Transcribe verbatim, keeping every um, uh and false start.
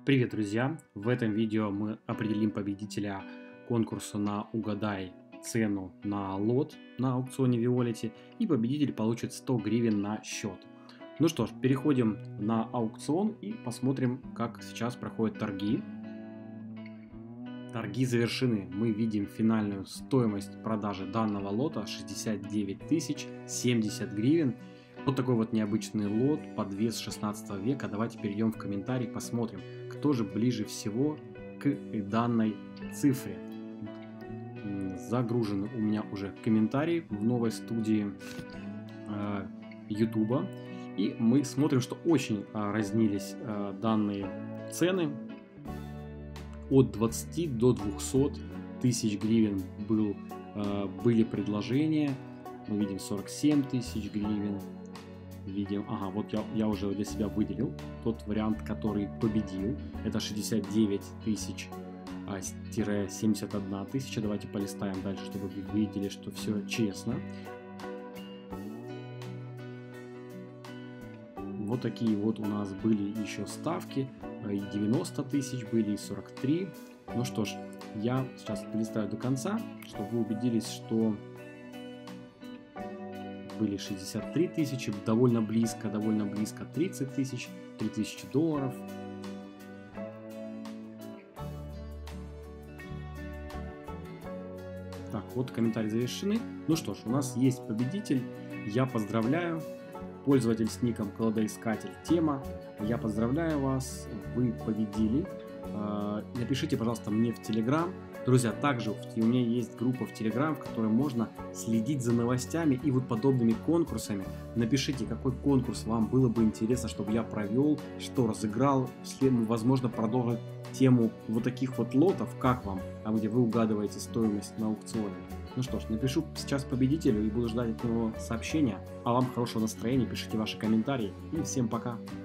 Привет, друзья! В этом видео мы определим победителя конкурса на «Угадай цену на лот» на аукционе Виолити, и победитель получит сто гривен на счет. Ну что ж, переходим на аукцион и посмотрим, как сейчас проходят торги. Торги завершены. Мы видим финальную стоимость продажи данного лота шестьдесят девять тысяч семьдесят гривен. Вот такой вот необычный лот под вес шестнадцатого века. Давайте перейдем в комментарии, посмотрим, кто же ближе всего к данной цифре. Загружены у меня уже комментарии в новой студии э, YouTube. И мы смотрим, что очень э, разнились э, данные цены. От двадцати до двухсот тысяч гривен был, э, были предложения. Мы видим сорок семь тысяч гривен. Видим, ага, вот я, я уже для себя выделил тот вариант, который победил. Это шестьдесят девять тысяч семьдесят одна тысяча. Давайте полистаем дальше, чтобы вы видели, что все честно. Вот такие вот у нас были еще ставки. И девяносто тысяч были, и сорок три. Ну что ж, я сейчас листаю до конца, чтобы вы убедились, что были шестьдесят три тысячи, довольно близко, довольно близко тридцать тысяч, три тысячи долларов. Так, вот комментарии завершены. Ну что ж, у нас есть победитель. Я поздравляю. Пользователь с ником Кладоискатель Тема. Я поздравляю вас. Вы победили. Напишите, пожалуйста, мне в Telegram. Друзья, также у меня есть группа в Telegram, в которой можно следить за новостями и вот подобными конкурсами. Напишите, какой конкурс вам было бы интересно, чтобы я провел, что разыграл. Возможно, продолжить тему вот таких вот лотов, как вам, а где вы угадываете стоимость на аукционе. Ну что ж, напишу сейчас победителю и буду ждать от него сообщения. А вам хорошего настроения, пишите ваши комментарии и всем пока!